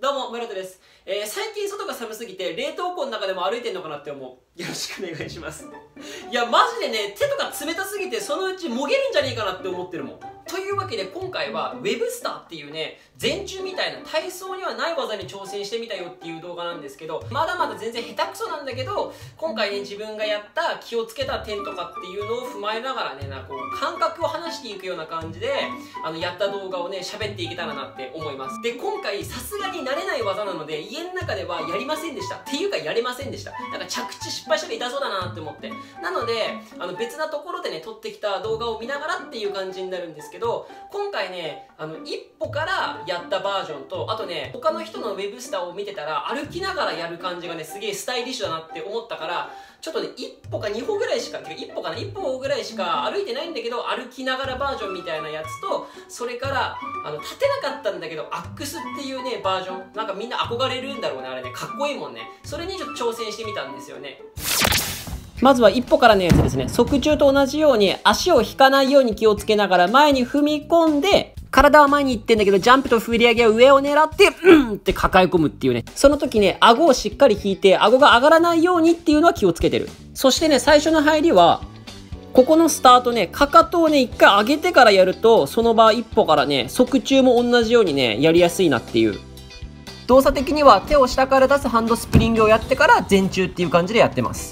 どうも、村田です。最近外が寒すぎて冷凍庫の中でも歩いてんのかなって思う。よろしくお願いします。いや、マジでね、手とか冷たすぎてそのうちもげるんじゃねえかなって思ってるもん。というわけで今回は Webster っていうね、前中みたいな体操にはない技に挑戦してみたよっていう動画なんですけど、まだまだ全然下手くそなんだけど、今回ね、自分がやった気をつけた点とかっていうのを踏まえながらね、こう感覚を話していくような感じで、やった動画をね、喋っていけたらなって思います。で、今回さすがに慣れない技なので、家の中ではやりませんでした。っていうかやれませんでした。なんか着地失敗したら痛そうだなって思って。なので、別なところでね、撮ってきた動画を見ながらっていう感じになるんですけど、今回ね、一歩からやったバージョンと、あとね、他の人の Webster を見てたら、歩きながらやる感じがね、すげえスタイリッシュだなって思ったから、ちょっとね、1歩か2歩ぐらいしか、1歩ぐらいしか歩いてないんだけど、歩きながらバージョンみたいなやつと、それから、立てなかったんだけど、アックスっていうね、バージョン。なんかみんな憧れるんだろうね、あれね。かっこいいもんね。それにちょっと挑戦してみたんですよね。まずは一歩からのやつですね。側宙と同じように足を引かないように気をつけながら前に踏み込んで、体は前に行ってんだけど、ジャンプと振り上げを上を狙って、って抱え込むっていうね。その時ね、顎をしっかり引いて、顎が上がらないようにっていうのは気をつけてる。そしてね、最初の入りは、ここのスタートね、かかとをね、一回上げてからやると、その場一歩からね、側宙も同じようにね、やりやすいなっていう。動作的には手を下から出すハンドスプリングをやってから前宙っていう感じでやってます。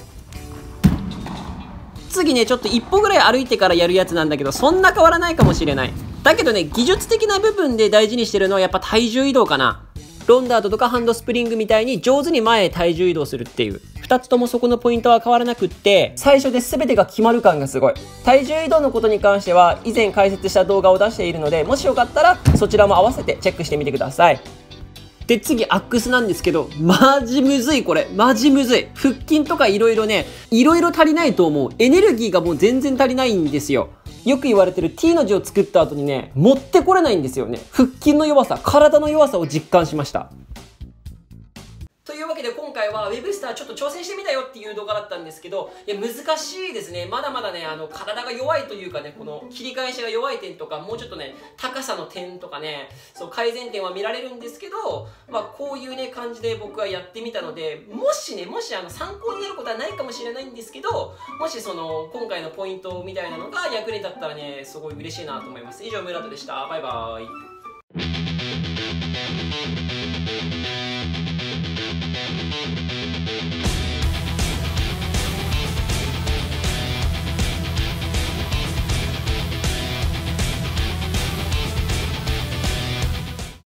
次ね、ちょっと一歩ぐらい歩いてからやるやつなんだけど、そんな変わらないかもしれない。だけどね、技術的な部分で大事にしてるのはやっぱ体重移動かな。ロンダートとかハンドスプリングみたいに上手に前へ体重移動するっていう。二つともそこのポイントは変わらなくって、最初で全てが決まる感がすごい。体重移動のことに関しては以前解説した動画を出しているので、もしよかったらそちらも合わせてチェックしてみてください。で、次、アックスなんですけど、マジむずい、これ。マジむずい。腹筋とかいろいろね、いろいろ足りないと思う。エネルギーがもう全然足りないんですよ。よく言われてる T の字を作った後にね、持ってこれないんですよね。腹筋の弱さ、体の弱さを実感しました。というわけで今回は Webster ちょっと挑戦してみたよっていう動画だったんですけど、いや難しいですね。まだまだね、体が弱いというかね、この切り返しが弱い点とか、もうちょっとね、高さの点とかね、そう改善点は見られるんですけど、こういうね、感じで僕はやってみたので、もし参考になることはないかもしれないんですけど、もし今回のポイントみたいなのが役に立ったらね、すごい嬉しいなと思います。以上、村田でした。バイバーイ。